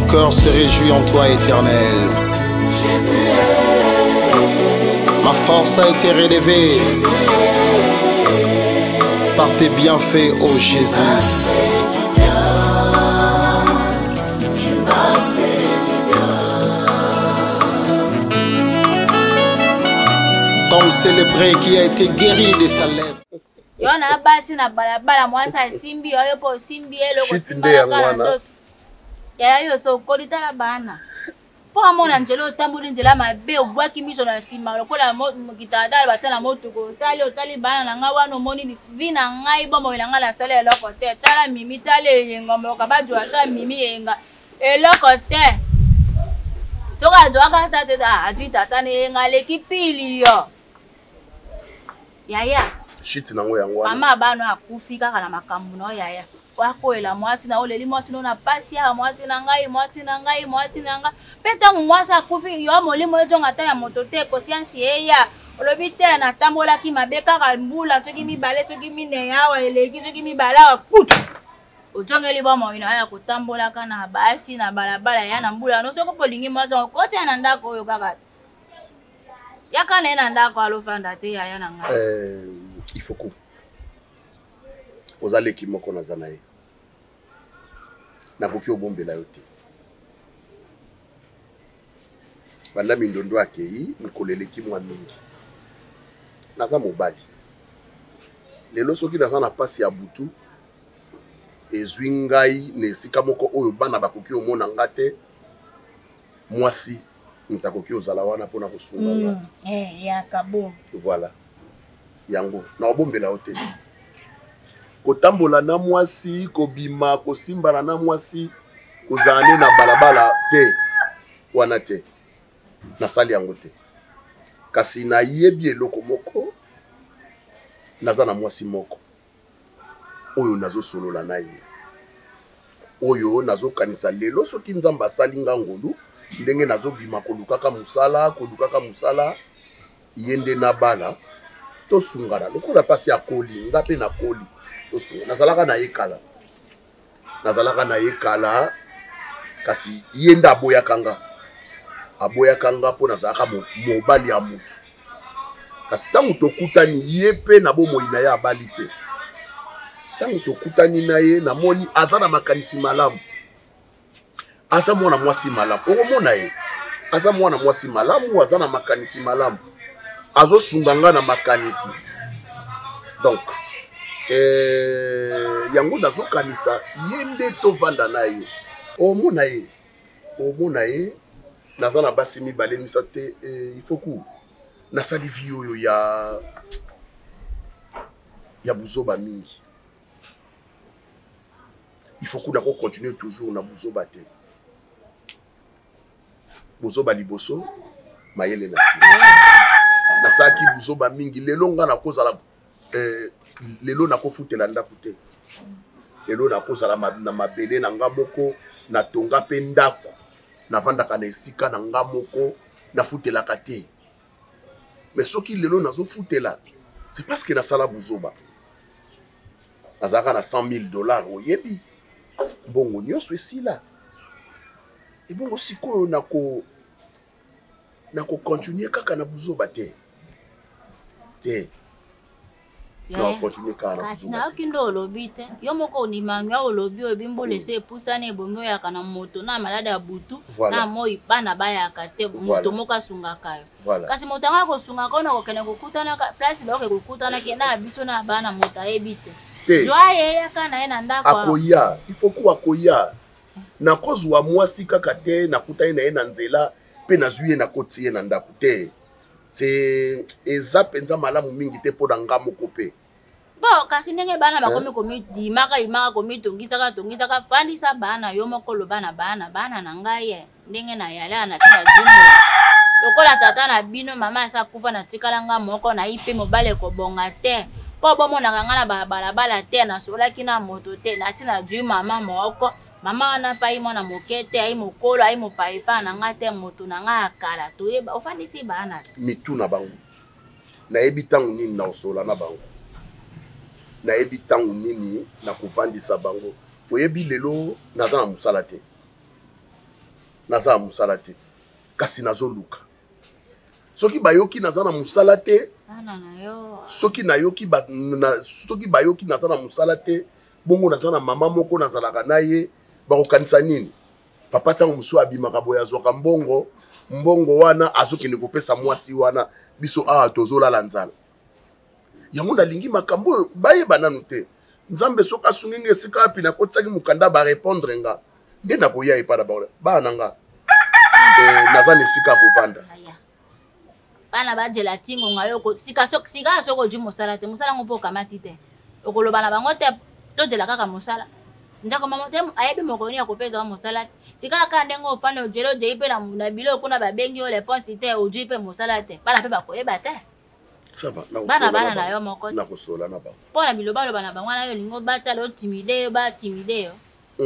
cœur se réjouit en toi, Éternel. Ma force a été relevée par tes bienfaits, ô Jésus. Comme célébré qui a été guéri de sa lèvre. Yona basi na balabala mwasa simbi oyo po simbi eloko simba kana ya yo so kolita la bana po amona njelo tambuli njela mabe obwaki miso na sima lokola kitadala batana moto ko tali bana na nga wano moni vina ngai bomo ilanga na sala eloko te tala mimi tale yenga moka baju ata mimi yenga eloko te soka joaka tata da atu tata ne ngale kipili yo yaya shit nango yango mama bano akufika kana makambu no yaya wakoela mwasi na oleli mwasi no na pasi ya mwasi na ngai peta mwasi akufi yo molimo ejonga ta ya motote conscience eya olobi te na tambola ki mabeka ka mbula soki mibale soki mine yawa eleki soki mibala kutu ojongeli ba mo ina ya kutambola kana basi na balabala ya na mbula no soko polingi mwasi ko ta na ndako oyo kaka yaka na ndako alofanda te yaya na ngai il faut que aux allées qui m'ont connu zanae na koki obombela yote banda mindondo akei mikoleleki mwa mingi naza mobali lelo soki naza na pasi ya butu ezwi ngai na esika moko oyo bana bakoki omona nga te mwasi ntakoki ozala wana mpona kosunga nga ya kabo voilà yango na obombela yote kotambola na mwasi kobima kosimbana na mwasi kozane na balabala te wana te nasali yango te kasi nayebi eloko moko naza na mwasi moko oyo nazosolola na ye oyo nazokanisa lelo soki nzambe asali nga ngolu ndenge nazobima kolukaka musala ye nde na bala tosungana lokola pasi ya koli nga mpe na koli tosunga nazalaka na ye kala kasi ye nde aboyaka nga mpo nazalaka mobali ya mutu kasi ntango tokutani ye mpe na bomoi na ye abali te ntango tokutani na ye namoni aza na makanisi malamu aza mwana mwasi malamu okomona ye aza mwana mwasi malamu aza na makanisi malamu azosunga nga na makanisi donc yango nazokanisa ye nde tovanda na ye omona ye naza na basi mibale misa te il faut que nasali vi oyo ya buzoba mingi il faut que nako continuer toujours na buzoba te buzoba liboso mayele na sima nasaki buzoba mingi lelo nga nakozala lelo nakofutela ndako te lelo nakozala na mabele na nga moko natonga mpe ndako navandaka na esika na nga moko nafutelaka te mais soki lelo nazofutela c'est parce que nasala buzoba nazalaka na $100,000 oyebi mbongo nyonso esila ebongo sikoyo nako kaka na buzoba te na continue kaka na kasi na okindo olobi te yo moko onimangu ya olobi obimbole se epusana ebongo yaka na moto na malada ya butu na moi bana bayaka te moto moko asungaka yo kasi moto anga kosunga kona kokene kokutana place loke kokutana ke na biso na bana moto ayebi te joye yaka na ye na ndako akoya il faut ko akoya na kozwa mwasi kaka te nakutani na ye na nzela pe nazwi ye nakoti ye na ndako te c'est eza penza malamu mingi te mpo na nga moko pe bo kasi ndenge bana bakomi komidimaka komitongisaka fandisa bana yo moko loba na bana na ngai ndenge na yala na sina jumo lokola tata na bino mama asa kufa na tikala nga moko na ipe mobale kobonga te po bomonaka nga na balabala te nasolaki na moto te na sina ju mama moko mama wana pai mwana mokete ai mokolo ai mopaipa na nga te moto na nga akala toyeba ofandisi bana mitu na bango nayebi ntango nini na osola na bango nayebi ntango nini na kovandisa bango oyebi lelo naza na mosala te naza na mosala te kasi nazoluka soki bayoki naza na mosala te soki bayoki naza na mosala te bongo naza na mama moko nazalaka na ye bakokanisa nini papa ntango mosusu abimaka boye azwaka mbongo wana azokende kopesa mwasi wana biso awa tozolala nzala yango nalingi makambo oyo bayeba nanu te nzambe soki asungi nga esika api nakotisaki mokanda barépondre nga nde nakoya epa na bana nga naza na esika kovanda bana bajela ntingo nga yo sika soki ozwi mosala te mosala ngo mpo okamati te okoloba na bango te tojela kaka mosala ndako mama te ayebi mokolo nini akopesa mosala te sika kaka ndenge ofanda ojele ojei mpe na biloko kuna babengi yo leponsi te ojwi mpe mosala te bana mpe bakoyeba te bana na yo moko nakosola na bango mpo na bilobaloba na bango wana yo olingi obatala otimide yo batimide yo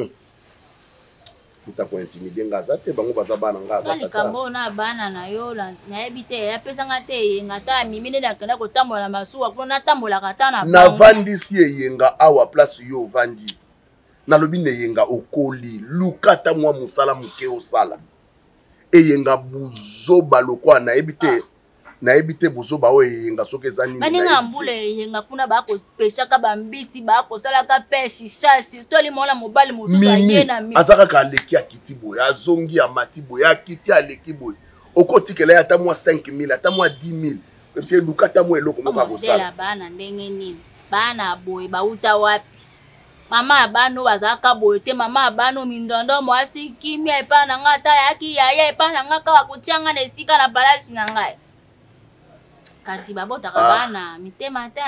mutako intimide nga aza te bango baza bana nga aza likambo na bana na yo nayebi te apesanga te eyenga ata amimi nde nakenda kotambola na masuwa mpo natambolaka ata na navandisi eyenga awa place yo ovandi nalobi na eyenga okoli luka ata mwa mosala moke osala eyenga buzoba lokwa nayebi te buzoba oyo eyenga soki eza nini baninga mbula eyenga kuna bakopeshaka bambisi bakosalaka pesi sasi tolimona mobali mosusu aye na mimi aza kaka aleki akiti boye azongi amati boye akiti aleki boye okotikela ye ata mwa 5000 ata mwa 10000 epesi luka ata mwa eloko moko akosala bana ndenge nini bana boye bauta wapi mama abano bazaka boye te mama abano mindondo mwasi kimia epa na nga ata yaki yaya epa na nga kaka kotianga na esika na palasi na ngai kasi babotaka bana mitema te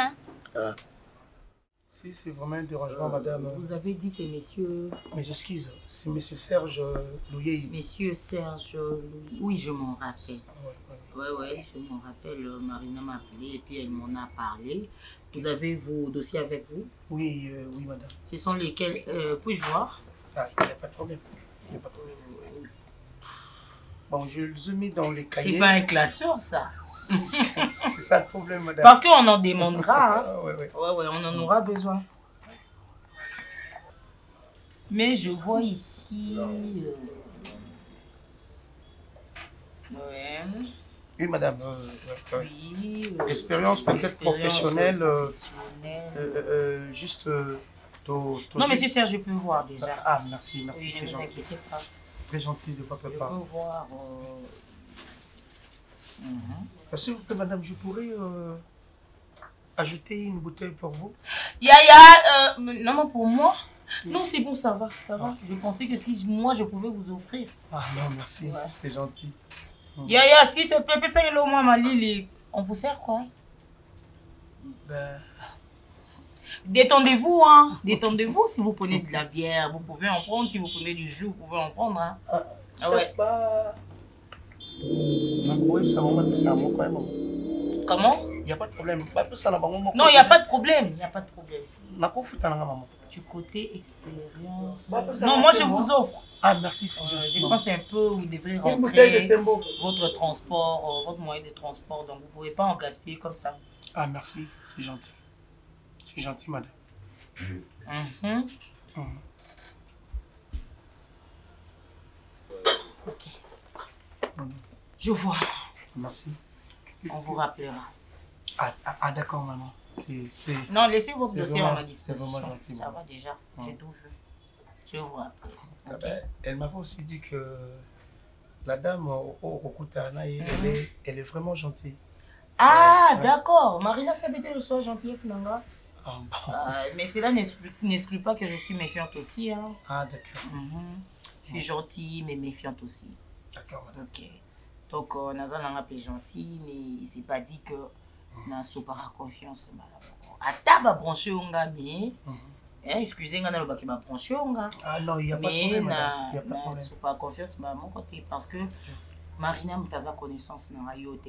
Si c'est vraiment un dérangement, madame. Vous avez dit c'est monsieur... Mais j'excuse, c'est monsieur Serge Louyer. Monsieur Serge Louyer. Oui, je m'en rappelle. Ouais, je m'en rappelle. Marina m'a appelé et puis elle m'en a parlé. Vous avez vos dossiers avec vous? Oui, madame. Ce sont lesquels? Puis-je voir? Ah, il n'y a pas de problème. Il n'y a pas de problème. Bon, je les ai mis dans les cahiers. C'est pas un classeur, ça. C'est ça le problème, madame. Parce qu'on en demandera. Hein. Ouais, on en aura besoin. Mais je vois ici... Oui, madame. Oui. Expérience peut-être professionnelle. Juste... non, monsieur Serge, je peux voir déjà. Ah, merci, oui, c'est gentil. C'est très gentil de votre part. Je peux voir. S'il vous plaît, madame, je pourrais ajouter une bouteille pour vous? Yaya, non, pour moi? Non, c'est bon, ça va. Je pensais que si moi, je pouvais vous offrir. Ah non, merci, c'est gentil. Yaya, s'il te plaît, pèse-le au moins, ma Lily. On vous sert quoi? Ben... Détendez-vous, hein. Détendez-vous. Si vous prenez de la bière, vous pouvez en prendre. Si vous prenez du jus, vous pouvez en prendre, hein. Pas... Comment? Il n'y a pas de problème. Non, il n'y a pas de problème. Du côté expérience... Non, moi, je vous offre. Ah, merci, c'est gentil. Je pense un peu, vous devrez rentrer votre transport, votre moyen de transport. Donc, vous ne pouvez pas en gaspiller comme ça. Ah, merci, c'est gentil. C'est gentil, madame. Ok. Je vois. Merci. On vous rappellera. Ah d'accord, maman. Non, laissez votre dossier à ma disposition. C'est vraiment gentil. Ça va déjà. J'ai tout vu. Je vous rappelle. Okay. Elle m'avait aussi dit que la dame au Rokutana, elle est vraiment gentille. Ah, d'accord. Marina Sabete le soir gentillesse, Nanga. Ah, bon. Mais cela n'exclut pas que je suis méfiante aussi. Hein. Ah, d'accord. Je suis gentille, mais méfiante aussi. D'accord, madame. Ok. Donc, Nazan Nanga est gentil, mais il ne s'est pas dit que Naso para confiance. À table branché, on a mis. Excusez-moi, on a branché. Ah non, il n'y a pas de problème. Mais Naso para confiance, mon côté, parce que Marina a sa connaissance dans la yote.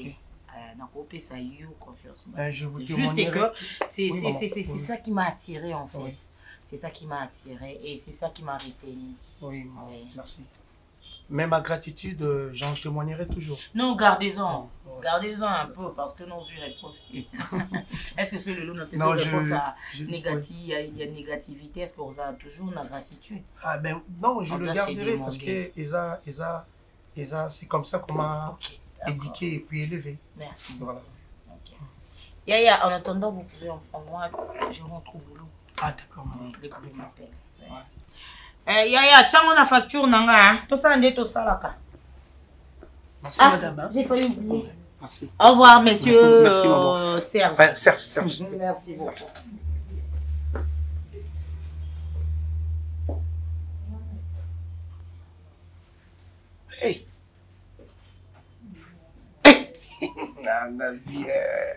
Je vous juste que c'est ça qui m'a attiré en fait. Oui. C'est ça qui m'a attiré et c'est ça qui m'a retenu. Oui, merci. Mais ma gratitude, j'en témoignerai toujours. Non, gardez-en. Gardez-en un peu parce que non, je réponse. Est-ce que ce le lot n'a pas de réponse à négative, il y a négativité, est-ce qu'on a toujours la gratitude? Ah ben non, je le garderai parce que Et ça, c'est comme ça qu'on m'a éduqué et puis élevé. Merci. Voilà. Ok. Yaya, en attendant, vous pouvez en prendre. Moi, je rentre au boulot. Ah, d'accord. Les couples m'appellent. Yaya, tiens, on a facture, nanga. Tout ça, on est tout ça là. Merci, Ah, madame. j'ai failli oublier. Merci. Au revoir, monsieur. Merci, maman. Serge. Ouais, Serge. Merci beaucoup. Hey. La vie.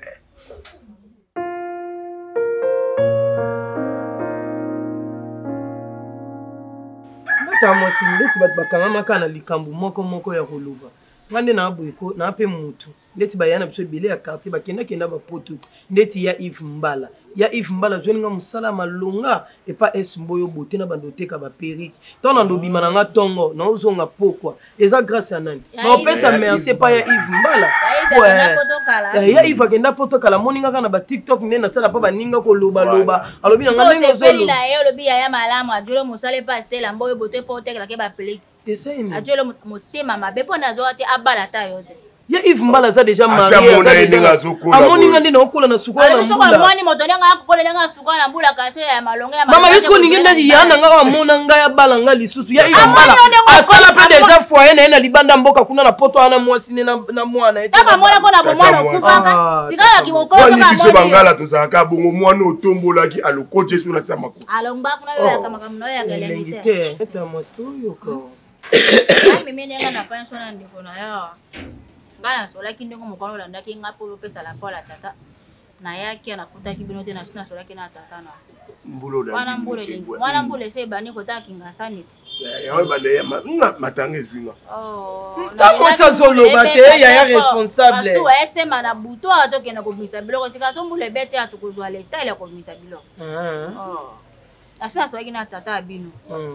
Ngata mwasi ndeti bato bakangamaka na likambo moko ya koloba nga nde na boyeko na pe mutu ndeti bayana biso ebele ya quartier bakenda bapoto ndeti ya Yves Mbala zweni nga musala malonga epa Mboyo bote na bando teka ba perike tona ndobima na nga tongo na ozonga pokwa eza grâce ya nani ma opesa merci pa ya Yves Mbala ya Yves akenda poto kala moninga kana ba TikTok nde na sala pa baninga ko loba alobi na nga ndenge ozolo na ye olobi ya malamu ajolo musala pa Stella Mboyo bote po tekela ke ba pelike ajolo motema mabe po na zo ate abala ta yote ya Yves Mbala za déjà marié amoninga nde na okola na sukola na mbula mwani moto ndenga akokola ndenga sukola na mbula kaso ya malonga ya mama yusko ningenda yana nga amona nga ya bala nga lisusu ya Yves Mbala asala pe déjà foyer na ena libanda mboka kuna na poto ana mwasi ne na mwana ete kama mwana ko na bomwana okufanga sikala kimokolo kama biso bangala tozaka bongo mwana otombolaki aloko Jesu na tsama ko alongba kuna yo ya kama kama ya kelengite eta mwasi yo ko mimi nenga na pension na ndiko na ya ngana solaki ndenge mokolo landaki nga po pesa la pola tata na yaki anakutaki bino te na sina solaki na tata na mbulo da mwana mbule se bani kota kinga sanity ya wa bande ya matanga ezwinga ntango sazolo bate ya responsable asu esema na buto atokena komisa biloko sika so mbule bete atokozwa leta ile komisa biloko asina solaki na tata bino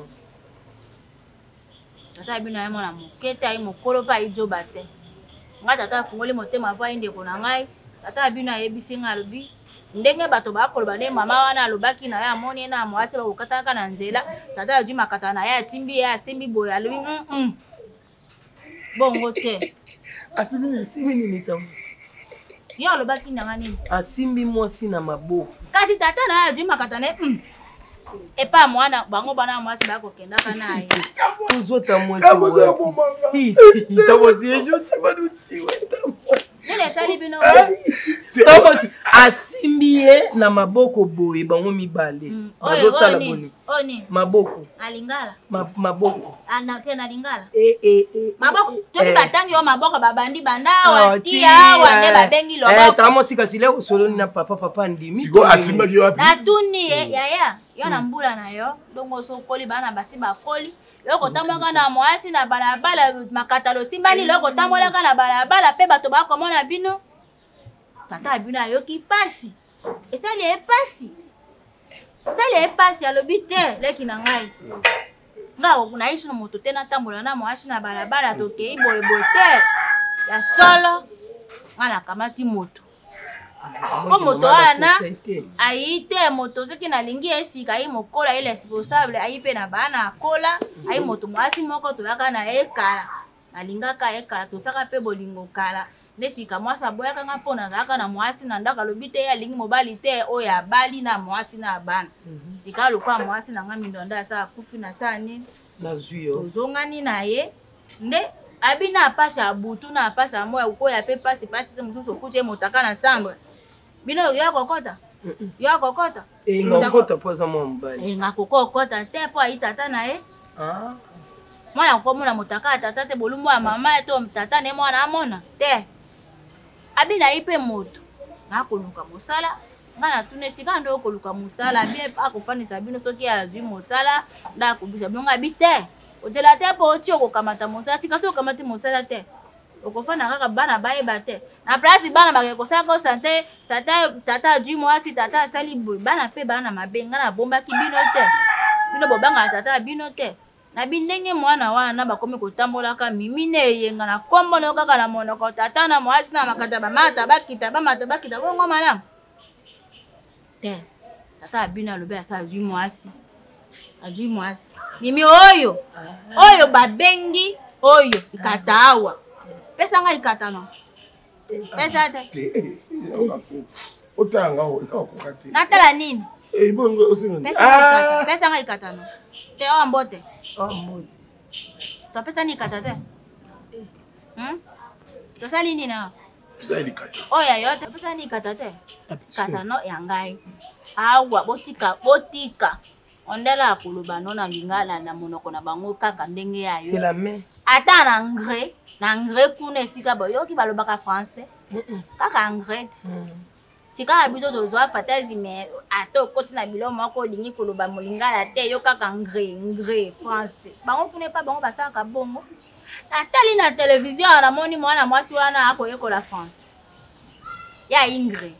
tata bino ya mwana mokete ai mokolo pa ijoba te nga tata fungoli motema pa indeko na ngai tata bino ayebisi nga alobi ndenge bato bakoloba nde mama wana alobaki na ye amoni na mwati bakokataka na nzela tata ajwi makata na ye atimbi ye asimbi boye alobi bongo te asimbi nini tambusi ye alobaki nanga nini asimbi mwasi na maboko kasi tata na ye ajwi makata na ye epa mwana bango bana mwasi bakokendaka na ye tozota mwasi wapi tambusi ejoti banutiwe nene sali bino tambusi asimbi ye na maboko boye bango mibale bazosala boni oni maboko alingala maboko ana tena lingala maboko toki batangi yo maboko babandi bandawa tia wande babengi loboko tambusi kasi leo soloni na papa ndimi siko asimbaki wapi natuni yaya yo na mbula na yo dongo sokoli bana basi bakoli loko tamboka na mwasi na balabala makatalo simbani loko tambolaka na balabala pe bato bakomona bino tata bino ayoki pasi esali epasi alobi te leki na ngai nga na isu na moto te natambola na mwasi na balabala tokei boyeboye te ya solo nga nakamati moto po moto wana ayi te moto soki nalingi esika ayi mokola ayi responsable ayi pe na bana akola ayi moto mwasi moko toyaka na ekala nalingaka ekala tosaka pe bolingo kala nde sika mwasi aboyaka nga mpo nazalaka na mwasi na ndako alobi te ye alingi mobali te oyo abali na mwasi na bana sika lokwa mwasi na nga mindonda asa akufi na saa nini tozongani na ye nde abi na apasi ya butu na apasi ya moya ukoya pe pasi te mosusu okuti ye motaka na sambre bino yo akokota yo akokota ngakokota po aza mwa mobali ngakokota te po ayi tata na ye mwana komona motaka ya tata te bolumbu ya mama to tata ne mwana amona te abi na ye mpe moto ngakoluka mosala nga natuna esika ndo okoluka mosala bie akofandisa bino soki azwi mosala nda akobisa bino nga bi te otela te po oti okokamata mosala tika soki okamati mosala te okofanda kaka bana bayeba te na place bana bakeke kosala ko sante tata ajwi mwasi tata asali boye bana mpe bana mabe nga nabombaki bino te bino bobangana tata bino te na bindenge mwana wana bakomi kotambolaka mimi ne eyenga na kombo na kaka na monoko tata na mwasi na makata bamata bakita bongo malamu te tata abino alobi asa ajwi mwasi mimi oyo babengi oyo ikata awa pesa nga ikata no pesa te otanga okokate natala nini bongo osinga pesa nga ikata no te awa mbote to pesa ni ikata te tosali nini na pesa ilikata oya yote pesa ni ikata te kata no ya ngai awa botika ondela akoloba no na lingala na monoko na bango kaka ndenge yayo c'est la main ata na engrais kuna esika boyoki balobaka français kaka engrais tika biso tozwa fatazi me ata okoti na bilo moko olingi koloba molingala te yo kaka engrais français bango kuna epa bango basalaka bongo natali na télévision namoni mwana mwasi wana akoyekola France ya ingrais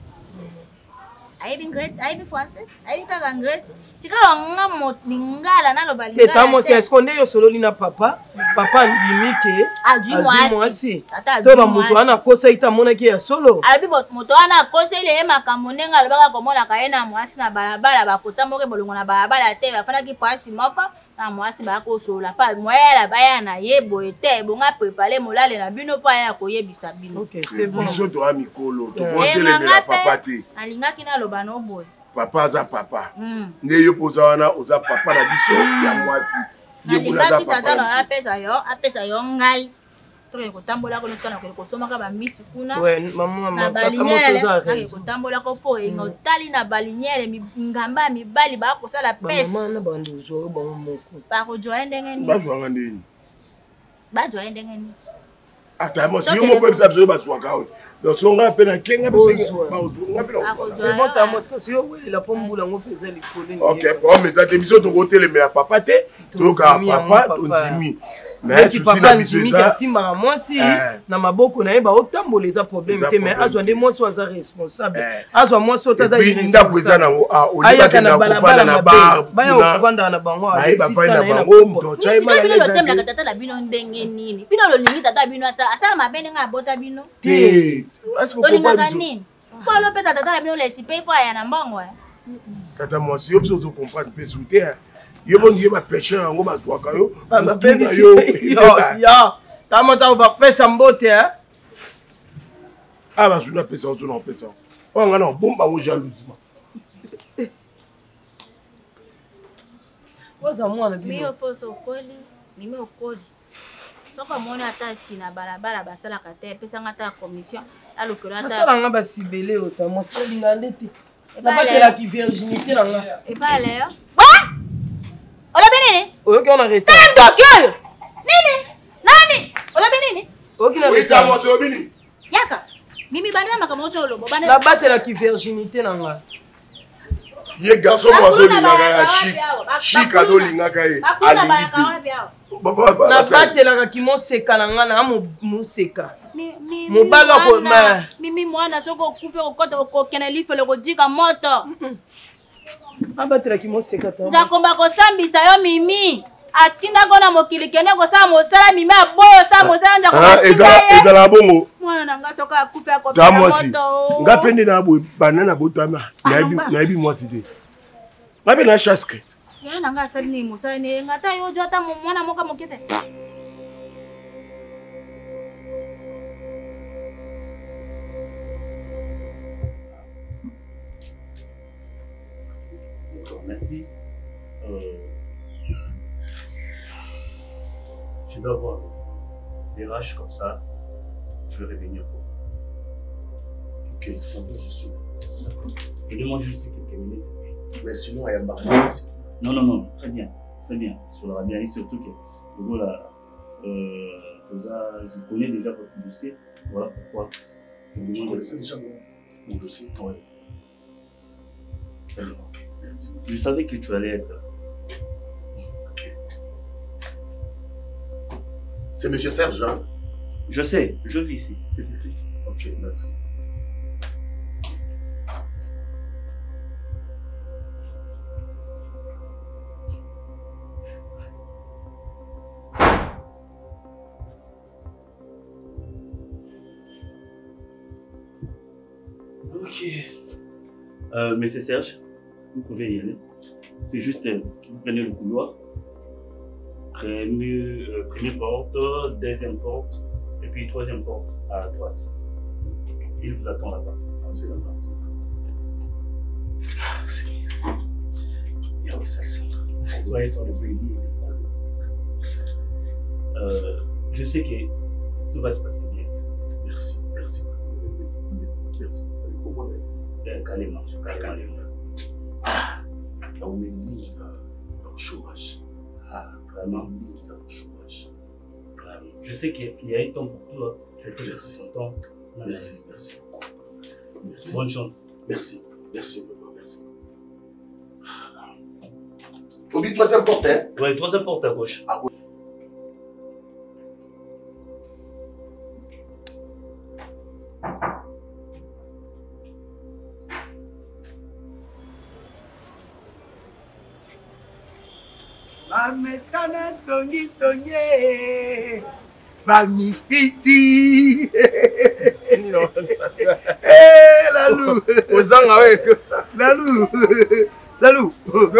ayebi français ayebi kaka engrais tika wanga molingala naloba lingala teta mwasi est-ce qu'on est sololi na papa ndimi ke azwi mwasi to bamoto wana akosa ita amonaki ya solo alobi moto wana akosa ile ye makambo ndenge alobaka komonaka ye na mwasi na balabala bakotamboke bolongo na balabala te bafanaki pasi moko na mwasi bakosolola pa moyala baya na ye boye te bonga prepare molale na bino mpo aya koyebisa bino biso toya mikolo tokotelemela papa te nalingaki naloba no boye papa aza papa nde yo mpo oza wana oza papa na biso ya mwasi nalingaki tata na apesa yo ngai tokende kotambolako notika na kokende kosomaka bamisi kuna na baliniere kotambolako mpo enga otali na baliniere ngamba ya mibali bakosala pesi bakozwa ye ndenge nini bazwanga ndeni bazwa ye ndenge nini ata mosi yo moko ebisa biso yo bazwaka ote donc songa mpe na kenga mpeseyowelela mpo mbula ngo mpenza likolo ok problème eza te biso tokotelemela papa te toyokaa papa tondimi papa ndimiki asimbaka mwasi na maboko na ye baotambola eza problème te mais azwa nde mwasi aza responsable azwa mwasi oyo tata ndako eza nango ayaka na balabala na baya okuvandaka na bango esika bino lotemelaka tata na bino ndenge nini bino lolingi tata bino asala mabe ndenge abota bino olingaka nini mpo lopesa tata na bino lesipe ifo aya na mbongo tata mwasi yo biso ozokomprendre mpe su te yo bondi ye bapeshe yango bazwaka yo tamota bapesa mbote bazwi na pesa ozo na opesa oyo nga na obomba yango jalousement oza mwana biyo poso okoli nimi okoli soko omoni ata si na balabala basalaka te epesanga ata commission alokelo basalanga basibele ota mwasi olinga nde te nabatelaki virginité na nga epaleyo olobi nini oyoki wana reta ndoki oyo nini nani olobi nini oyoki na reta mwasi obi nini yaka mimi bandela makambo oto olobo nabatelaki virginité na nga ye garçon mo azolingaka ya chik azolingaka ye alingi te nabatelaka kimoseka na nga na moseka mobala mimi mwana soki okufi okota okokende lifelo kodika moto abatelaki moseka nzakomba kosambisa yo mimi atindako na mokili kende kosala mosala mimi aboyo osala mosala nzakoezala bongo mwana na nga soki akufi akopela moto nga mpe nde na bana na botama nayebi mwasi te nga mpe na chasket ya na nga asali nini mosala ni nga ata yo ojo ata mwana moka moke te Merci. Je dois avoir des rages comme ça. Je vais revenir pour vous. Ok, ça va, je suis là. Donnez-moi juste quelques minutes. Mais sinon, il y a un ici. Non, très bien. Très bien. Cela va bien. Et surtout que voilà, je connais déjà votre dossier. Voilà pourquoi. Je connaissais déjà mon dossier. Oui. Très bien. Merci. Je savais que tu allais être là. C'est M. Serge, hein? Je sais, je vis ici, c'est écrit. Ok, merci. Ok. Monsieur Serge, vous pouvez y aller. C'est juste, vous prenez le couloir. Première porte, deuxième porte, et puis troisième porte à droite. Il vous attend là-bas. Ah, c'est là-bas. Ah, c'est bien. Il y a aussi ça. Soyez sans le pays. Je sais que tout va se passer bien. Merci, merci. Merci. Calmement. Ah, on est mis dans le chômage. Ah, vraiment. Dans le chômage. Je sais qu'il y a un temps pour toi. Merci. Merci, merci beaucoup. Merci. Bonne chance. Merci, merci vraiment, merci. On dit troisième porte, hein? Ouais, troisième porte à gauche. À gauche. Bamesana songi sonye Bamifiti Lalou Ozanga weko Lalou Lalou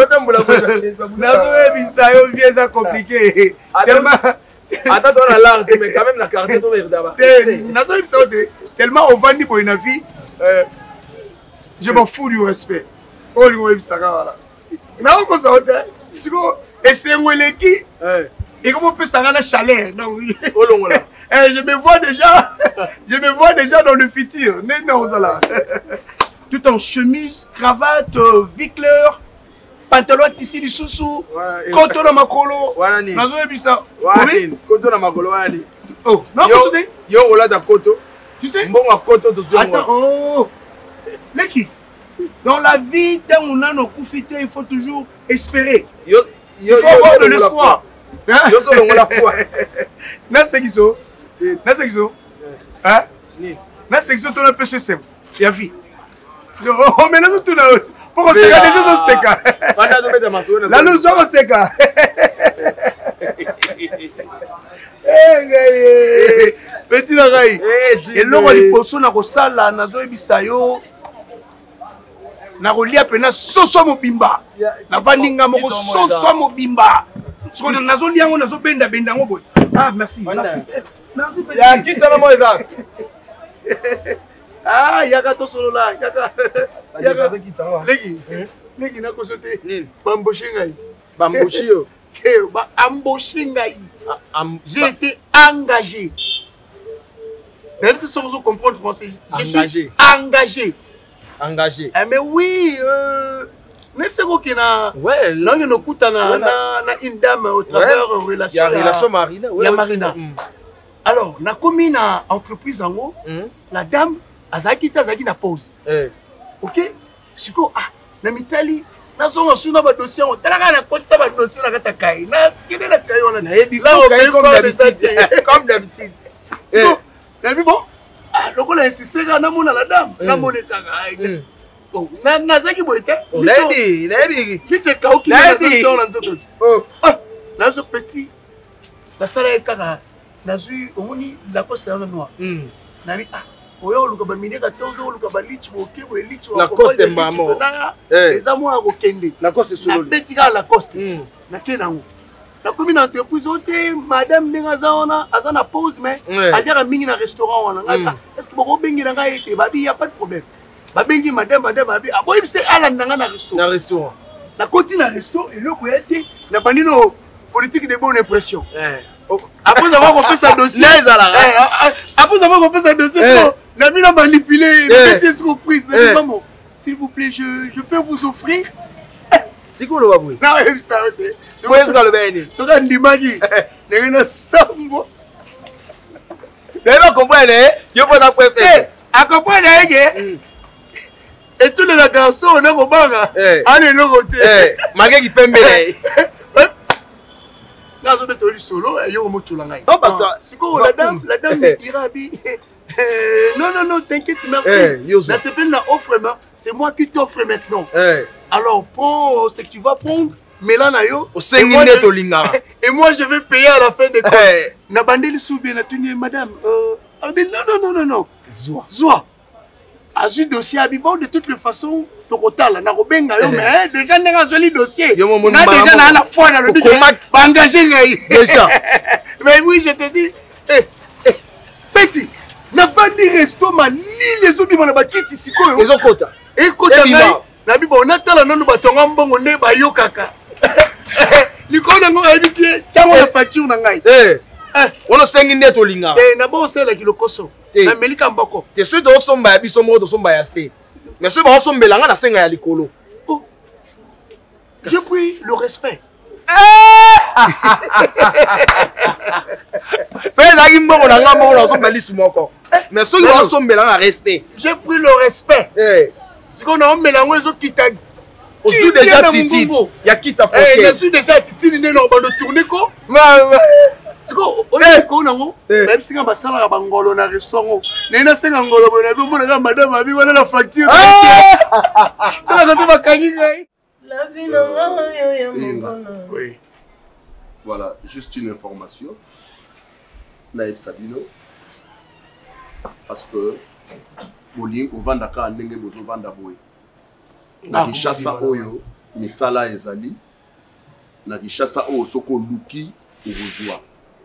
Nazo ebisa yo vie ça compliqué tellement attends on a l'art mais quand même la carte to verdaba Nazo ebisa tellement on vend pour une vie je m'en fous du respect oh lingo ebisa voilà na ko ça hotel siko esengoleki et comment peut ça la chaleur donc je me vois déjà dans le futur non ça là tout en chemise cravate vicleur pantalon tissu du sousou koto na makolo nazo ebisa oui koto na makolo wani oh non yo ola da koto tu sais mbongo koto to attends oh leki dans la vie d'un mounano koufité il faut toujours espérer il faut avoir de l'espoir. Yo solo ngola foi. Na sekiso. Hein? Na sekiso to na pêche simple. Ya vie. Oh mais nous tout na autre. Pour on se regarder les choses seka. Banda do mettre maso na. La nous on seka. Petit la rai. Et loko li poso na ko sala na zo ebisa yo. Na kolia pena soso mobimba. Na vandinga moko soso mobimba. Parce que nazo liango nazo benda ngo boy. Ah merci. Merci petit. Ya kitsa na mo eza. Ah yaka to solo la yaka kitsa mo. Legi na ko sote. Bamboshi ngai. Bamboshi yo. Ba amboshi ngai. J'ai été engagé. D'ailleurs tu sauras comprendre français. Je suis engagé. Ah mais oui même si vous na ouais là on écoute na une dame au travers relation Marina alors na commis na entreprise en haut la dame azaki na pause OK siko ah na mitali na zonga suna ba dossier on talaka na kota ba dossier na kata kai na kide na kai on na yebi là comme d'habitude siko na bi bon ah loko la insister na mona la dame na moneka ga oh na zaki boite lady kiche ka oki na solution na nzoto oh na so petit la sala ekaka na zui omoni la poste na noir na bi ah oyo luka ba mine 14 luka ba lichi boke bo lichi la coste mbamo eza mo ako kende la coste solo na betika la coste na kenango na komi na entreprise ote madame ndinga zaona azana pause mais aliaka mingi na restaurant wana ngaka est-ce que boko bengi na ngai ete babi y a pas de problème babengi madame babi aboyi se ala ndanga na restaurant na koti na resto eloko ya te na bandi no politique de bonne impression après avoir compris sa dossier après avoir compris sa dossier na mina manipuler le petit surprise maman s'il vous plaît je peux vous offrir Sikolo babwe. Na wewe saote. Kwezi kalobeni. Soka ndimaki. Ngena sambo. Lelo comprendre yo pona kwete. Accompagne ege. Et tous les garçons on est au banga. Allez le côté. Magé qui pembele. Nazo beto solo yo mo chulangai. Non pas ça. Siko la dame irabi. Non, t'inquiète, merci. Là, c'est pas une offre, c'est moi qui t'offre maintenant. Alors, prends ce que tu vas prendre, mais là, et moi, je vais payer à la fin de compte. Na bandeli soubi na tuni madame. Non. Zoa. azwi dossier abi bon de toutes les façons tokotala nakobenga yo mais déjà ndenge azweli dossier na déjà na la foi na le dit ba engagé ngai déjà mais oui je te dis petit na bandi resto mali les obi mona bakiti sikoyo ezokota ekota ngai na bibo onatala nanu batonga mbongo nde bayokaka likolo nango ayebisi tiango na facture na ngai ono sengi nde tolinga na bo oselaki lokoso na melika mboko te soki toosomba ya biso moko tosomba ya se mais soki baosombelanga na senga ya likolo j'ai pris le respect soki ezalaki mbongo na nga mbongo naosomba lisu moko mais soki baosombelanga respect j'ai pris le respect sikoyo naomela yango ezokita ozwi déjà titine ya kita foke nazwi déjà titine nde na bando tourne ko sikoyo oyeko nango nayebisinga basalaka bangolo na restaurant naye nasenga ngolo boye nabi omonaka madame abi wana na facture talaka to bakangi ngai oui. Voilà, juste une information. Naïb Sabino. Parce que Boling au Vandaka ndenge bozo vanda boy. Na kishasa oyo misala ezali. Na kishasa oyo soko luki uruzwa.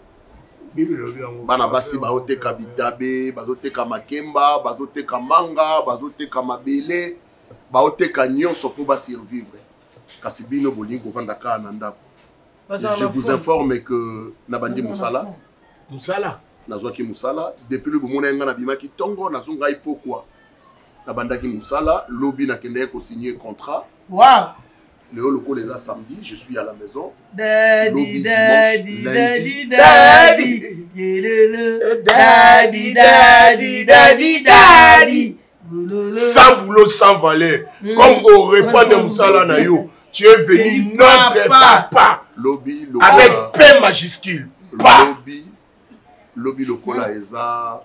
Bana basi baoteka bidabe, bazoteka makemba, bazoteka manga, bazoteka mabele, baoteka nyonso pour ba survivre. Kasibino Boling au Vandaka nandako. Je vous informe que Nabandi Moussala. Moussala. Nazwaki Moussala. Depuis le moment où on a bimaki tongo, nazunga pourquoi. Nabandaki Moussala. Lobby n'a qu'à signer contrat. Wow. Le loco les a samedi. Je suis à la maison. Daddy, daddy, daddy, daddy, daddy, daddy, daddy. Sans boulot, sans valeur. Comme au repas de Moussala Nayo. Tu es venu notre papa. Lobby, avec P majuscule. Lobby lokola eza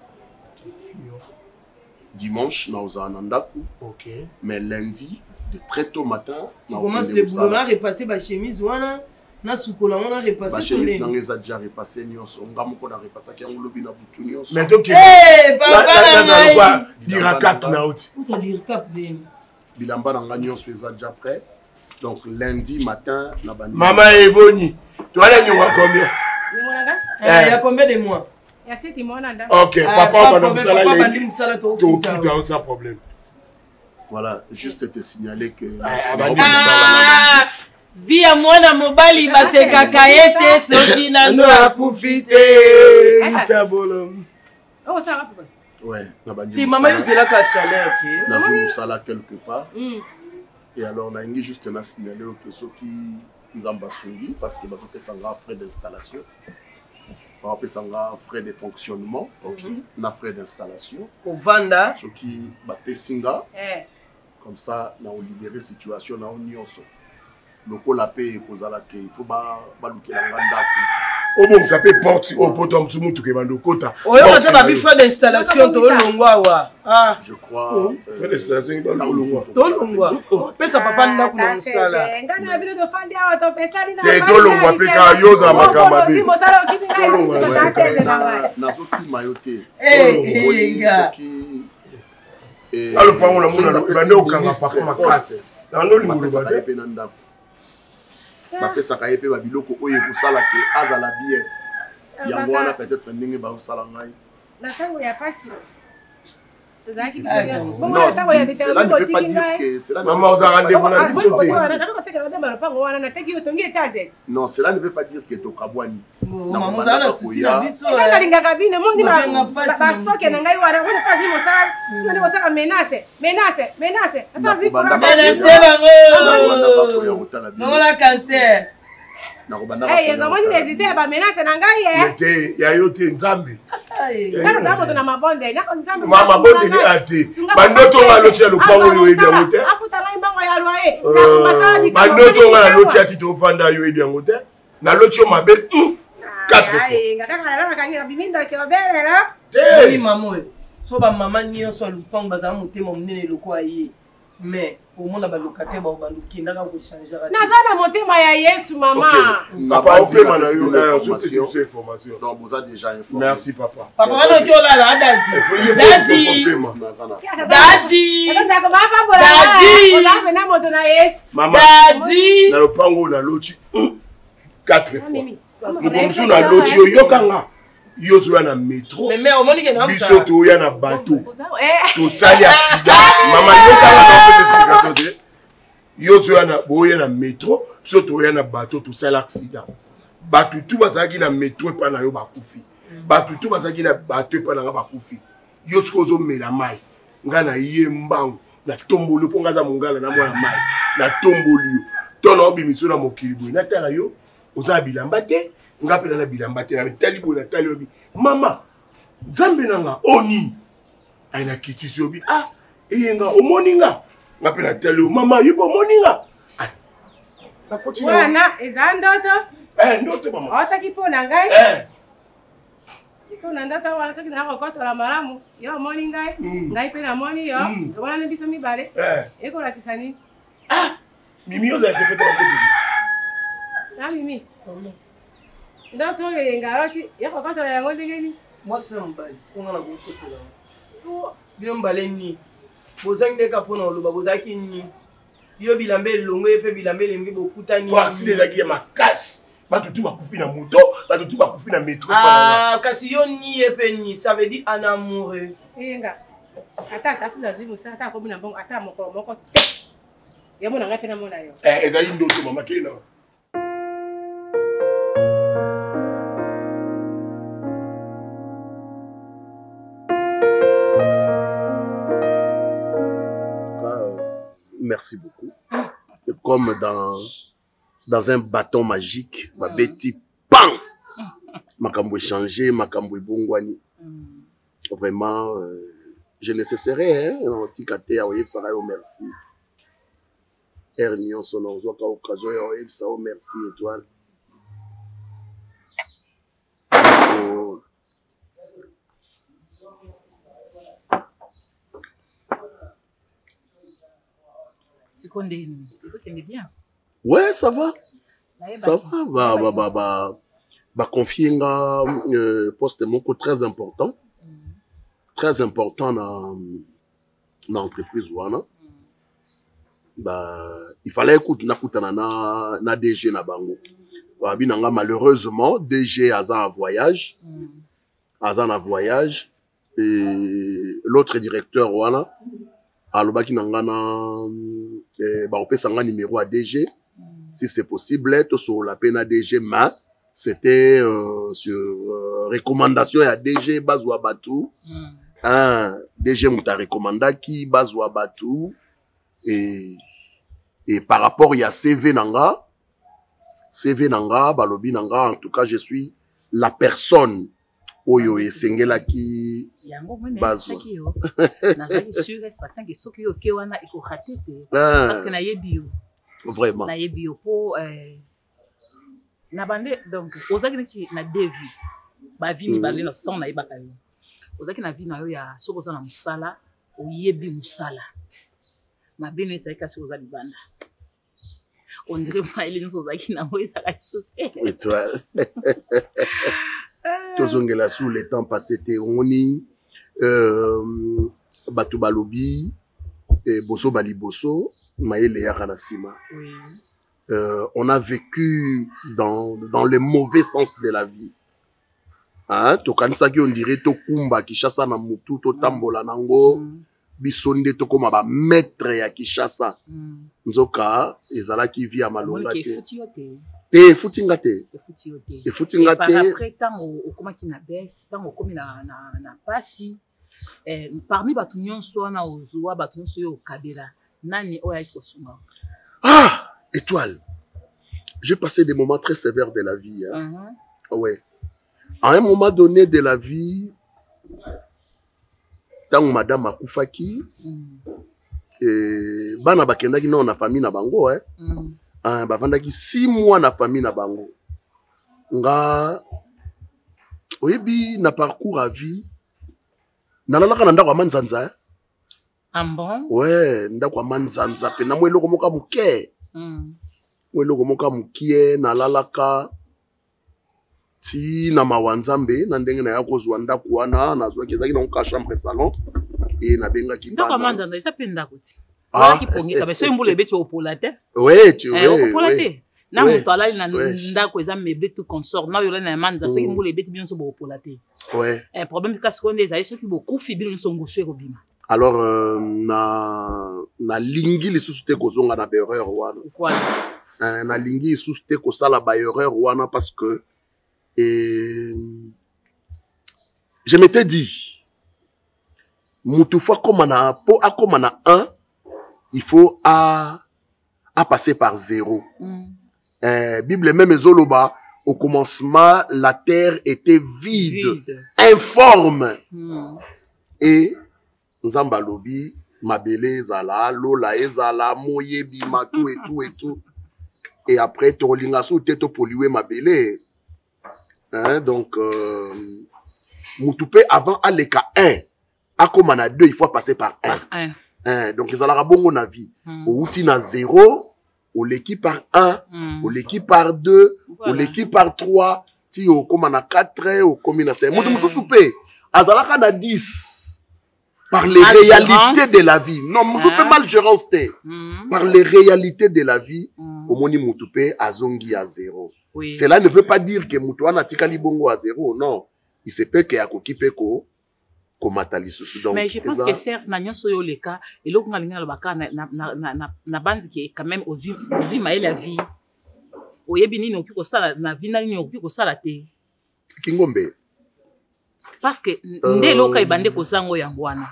dimanche na Ozanandaku. OK. Mais lundi de très tôt matin, tu commences le boulot là repasser ba chemise wana na sukola wana repasser ba chemise na ngeza déjà repasser nyonso ngamoko na repasser ki lobby na butu nyonso. Mais donc papa na quoi dira cap na outi. Où ça dire cap de bilamba na nyonso eza déjà prêt. Donc lundi matin, na bandi. Maman Eboni, tu as la nyonga combien? Il y a combien de mois? Il y a 7 mois. Ok, papa bandi musala to tout sans problème. Voilà, juste te signaler que via mwana mobali baseka kaete soki na ndo akufite itabolo. Oh ça va pourquoi? Ouais, na bandi. Ti maman yuzela ka salaire ki. Na musala quelque part. Et alors, on a juste un signalé que ceux qui nous ont basungi, parce que nous avons frais d'installation, nous avons frais de fonctionnement, nous avons frais d'installation. Au Vanda. Ceux qui battent Singa, comme ça, nous avons libéré la situation, nous avons nyonso. Le coup la paix, il faut pas louer la grande. Oh bon, ça peut porter au potom sous mon truc de quota. Oh, on a pas fait d'installation to longwa. Ah, je crois. Fait d'installation il va longwa. To longwa. Pesa papa nda kuna msala. Ngana vile to fandi hawa to pesa ni na. Te to longwa pe ka yoza makamba bi. Simo sala kipi na sisi kwa tase na wa. Na soki mayote. Alors pas on la mona bande okanga papa makase. Na ndo lingulo ba pe na ndako. Bapesaka ye pe babiloko oyo ekosala ke azala bien yango wana peut-être ndenge baosala ngai na tango ya pasi tozalaki non cela ne veut pas dire que cela maman oza rendez-vous na biso te non cela ne veut pas dire que tokabwani maman oza na susi na biso nalingaka bino mondi basoke na ngai wana wana kazi mosala nani kosala menace atazi nongola cancer ngamoni nezite ya bamenace na ngai te ya yo te nzambe kana na moto na mabonde na nzambe mama bonde ni ate bandoto ngalotia lopango yo ebi yango te afuta ngai mbango ya loyer jamu masala ni bandoto ngalotia ati to fanda yo ebi yango te na lotio mabe 4 fois ngakaka na la kangira biminda ke obelela ni mamoyo so ba mama nyonso lupango bazala motema monene lokwa ye mais omona balokate bao balokendaka kochangeaka naza na motema ya yesu mama Papa, opema na yo sur information. Donc vous avez déjà informé. Merci papa. papa wana oki olala dadi na moto na yesu dadi na lopango na loti 4 fois mokomusu na loti oyokanga yo zoya na métro biso toya na bateau tosali accident mama yokanga na explication te yo zoya na boya na métro biso toya na bateau tosali accident bato tu bazalaki na métro epa na yo bakufi bato tu bazalaki na bateau epa na nga bakufi yo soki ozomela mai nga na ye mbangu na tomboli mpo nga aza mongala na mwana mai na tomboli yo to na obimiso na mokili boye natala yo oza bilamba te nga mpe na bilamba te na tali boye na tali obi mama nzambe na nga oni ayi na kitisi obi ah eyenga omoni nga nga mpe na tali mama yo mpe omoni nga wana eza ndoto ndoto mama otaki mpo na ngai siko na ndoto wana soki nakokotola malamu yo omoni ngai ngai mpe namoni yo tomonani biso mibale ekolakisa nini mimi ozalaki pete bakotoki na mimi ndoto oyo eyengalaki yakokotola yango ndenge nini mwasi na mobali onga na kokotola bino mbale nini bozangi ndeka mpona oloba bozalaki nini yo bilamba elongo ye mpe bilamba elengi bokutani poasi ezalaki ya makasi bato tu bakufi na moto bato tu bakufi na métro kasi yo ni ye mpe ni ça veut dire en amoureux eyenga ata atasi nazwi mosala ata akomi na mbongo ata mokolo moko yamona ngai mpe namona yo ezali ndoto mama kei na merci beaucoup. Comme dans un bâton magique, ma bêtise, bang! Makambo changé, makambo bongwani. Vraiment, je ne cesserai, hein, antikate ya oyeb sara yo merci. Ernion son ozoka occasion ya oyeb sa yo merci étoile. Ouais, ça va. Ça va. Bah, confier un poste très important. Très important dans l'entreprise. Bah, il fallait écouter na DG na bango. Malheureusement, DG a un voyage. A voyage. Et l'autre directeur, voilà. Alobaki nangana opesanga numéro à DG si c'est possible to sur la peine à DG mais c'était sur recommandation à DG bazwa batu DG muta recommandaki bazwa batu et par rapport il y a CV nanga balobi nanga en tout cas je suis la personne oyo esengelaki bazwa nazali sûr et certain que soki yo ke wana ekoraté te parce que na yebi yo vraiment na yebi yo po na bande donc ozaki neti na devi ba vie mibale na stand na yebaka yo ozaki na vie na yo ya soko za na musala oyebi musala na bino ezali kasi ozali banda on dirait pas il nous ozaki na moi ça kaso étoile tozongela sous le temps passé te oni batu balobi boso baliboso maele ya kana sima. On a vécu dans le mauvais sens de la vie. Hein, to kanisa ki on dirait to kumba Kishasa na mutu to tambola nango bisonde to koma ba maître ya Kishasa. Nzoka ezala ki via malonga te. Futinga te. Futinga te. Après tango okoma ki na bes, tango komi na pasi. Parmi batu nyonso na ozwa batu nyonso yo kabela. Nani oya kosuma. Ah, étoile. J'ai passé des moments très sévères de la vie. Hein. Ouais. À un moment donné de la vie, tant madame Akoufaki, bana bakendaki na famille na bango, bavandaki 6 mois na famille na bango. Nga oyebi na parcours à vie, nalalaka na ndako manzanza. Ah bon? Ouais, ndako ya manzanza pe na mweloko moka muke. Mweloko moka mukie na lalaka ti na mawanzambe na ndenge na ya kozwa ndako wana nazwa kezaki na ka chambre salon et na benga ki bana. Ndako manzanza isa pe ndako ti. Ah, ki pongeka be so mbule beti opola te. Ouais, tu vois. Opola te. Na moto alali na ndako eza meublé tout consort. Na yola na manza so mbule beti bien so bo opola te. Ouais. Problème ka seconde eza so ki bo kufi bi so nguswe ko bima. Alors na lingi lisusu te kozonga na erreur wana. Voilà. Na lingi lisusu te kosala ba erreur wana parce que je m'étais dit Moutoufa comme na po a comme na 1 il faut à passer par 0. Bible même ezoloba au commencement la terre était vide. Informe. Et Nzamba lobi mabele ezala lola ezala moyebi matou et tout et après tolinga sou te to polluer mabele. Donc Moutoupe avant aleka 1 a comme na 2 il faut passer par 1. Donc ezala bongo na vie au outi na 0 ou l'équipe par 1 ou l'équipe par 2 ou l'équipe par 3 ti au comme na 4 ou comme na 5 mutu soupe azalaka na 10 par les réalités de la vie. Non, je peux mal gérer. Par les réalités de la vie, au moni Moutoupe azongi à 0. Cela ne veut pas dire que Moutouana tikali bongo à 0. Non, il se peut qu'il y a kokipe ko matali susu. Mais je pense que certes, na nyonso yo le cas et l'autre ngalinga le baka na banzi qui est quand même au vie la vie. Oyebi nini oki ko sala na vie na nini oki ko sala te. Kingombe. Parce que ndelo ka ibande ko sango yangwana.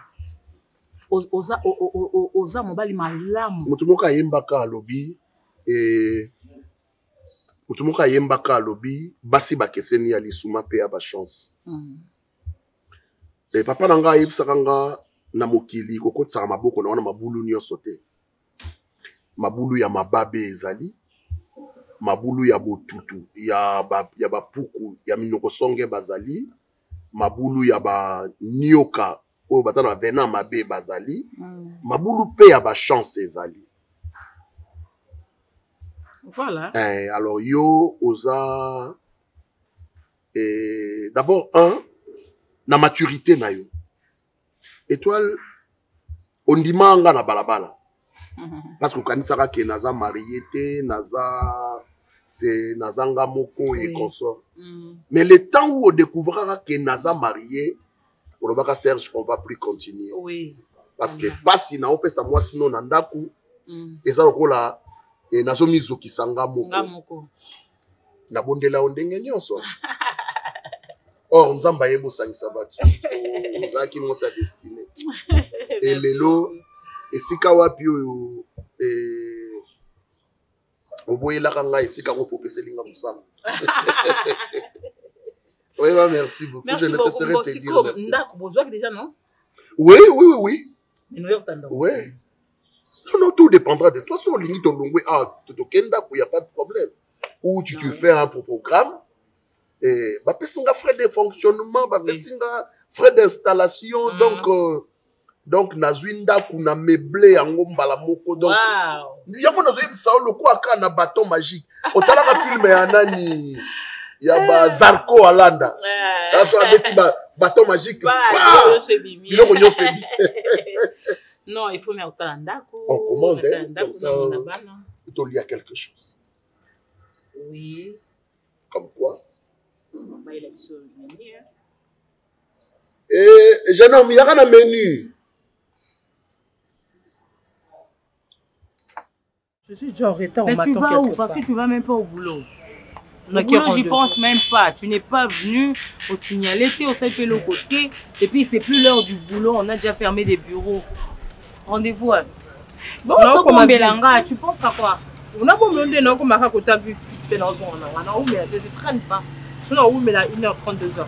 Oza mobali malamu. Mutumoka yembaka alobi et mutumoka yembaka alobi basi bakeseni ya lisuma pe ya ba chance. Et papa nanga yebisaka nga na mokili kokotsa maboko na wana mabulu nyonso te. Mabulu ya mababe ezali, mabulu ya botutu, ya bapuku, ya minoko songe bazali, mabulu ya ba nioka o batana vena mabe bazali, mabulu pe ya ba chance ezali. Voilà. Alors yo oza d'abord na maturité na yo. Étoile ondimanga na balabala. Parce que quand ça que naza marié te naza c'est nazanga moko et consort. Mais le temps où on découvrira que naza marié, on va Serge qu'on va plus continuer. Oui. Parce que pas si na opé sa moi sinon nandaku eza lokola et nazo mizo kisanga moko. Na bondela ondenge nyonso. Or nzamba yebo sangisa batu. Ozaki mo sa destinée. Et lelo esika wapi oyo oboyela kanga esika ko popeselinga musala. Oui, merci beaucoup. Merci je ne cesserai de te dire merci. Ndako bozwa déjà non? Oui. Oui. Non, tout dépendra de toi. Si on limite ton longue, il n'y a pas de problème. Ou tu fais un programme, et bah, frais de fonctionnement, frais d'installation, donc nazwinda kuna meublé yango mbala moko donc yango nazoyebi sao lokwa aka na bâton magique otala film ya nani ya ba Zarko Alanda aso abeti bâton magique biloko nyonso ebi. Non, il faut mettre au ndako. On commande, comme ça, il y a quelque chose. Oui. Comme quoi? Il a besoin de menu. Et jeune homme, il y a un menu. Je suis déjà en retard. Mais tu vas où? Parce que tu vas même pas au boulot. Au boulot, j'y pense même pas. Tu n'es pas venu au signaler, tu es au CP le côté. Et puis, c'est plus l'heure du boulot. On a déjà fermé des bureaux. Rendez-vous. Bon, tu penses à quoi? On a beau me demander, non, comme à côté vu, tu fais dans son on a où, mais je ne traîne pas. Je suis où, mais là, 1h32.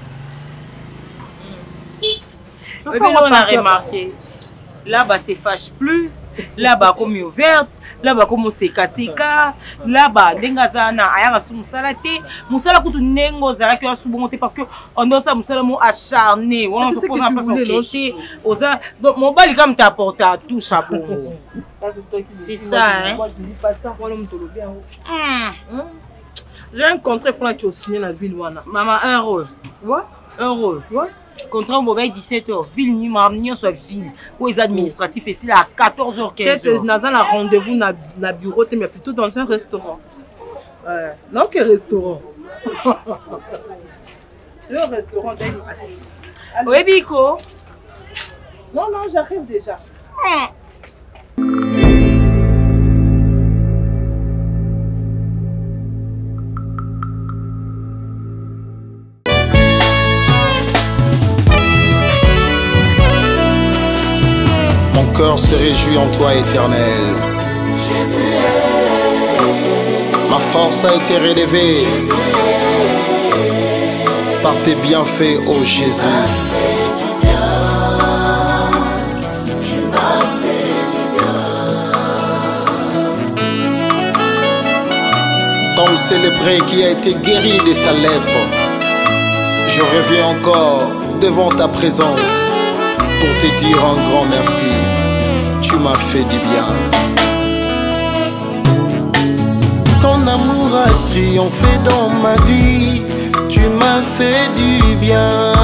Oui, mais on a remarqué. Là, bah, c'est fâche plus. là-bas comme ouverte, là-bas comme seka, là-bas dengazana ayaka sou musala te, musala kutu nengo zala ki sou bonté parce que on doit ça musala mo acharné, on se pose en place enquêter, oza donc mon bali comme t'apporte à tout chapeau. C'est ça hein. J'ai rencontré Franck qui a signé la ville wana. Maman 1 euro. Ouais. 1 euro. Ouais. Contrat au 17h, ville ni mamnion soit ville. Où les administratifs ici à 14h15. Peut-être dans un rendez-vous na bureau mais plutôt dans un restaurant. Non quel restaurant. Le restaurant d'ailleurs. Oui Biko. Non j'arrive déjà. Mon cœur se réjouit en toi, éternel. Jésus, ma force a été relevée par tes bienfaits, ô Jésus. Tu m'as fait du bien. Comme célébré qui a été guéri de sa lèpre, je reviens encore devant ta présence pour te dire un grand merci. Tu m'as fait du bien. Ton amour a triomphé dans ma vie. Tu m'as fait du bien.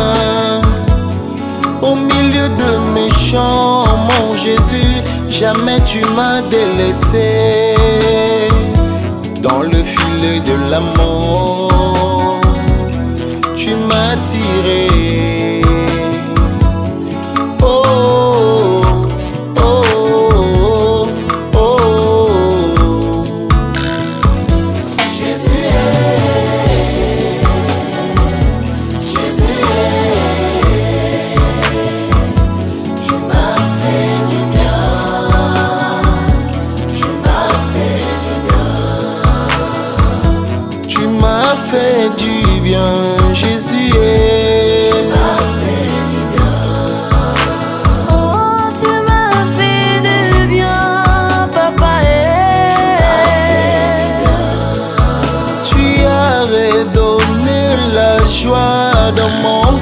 Au milieu de mes chants, mon Jésus, jamais tu m'as délaissé. Dans le filet de l'amour, tu m'as tiré. Fait du bien, Jésus est. Tu m'as fait du bien. Oh, tu m'as fait du bien, papa Tu as redonné la joie dans mon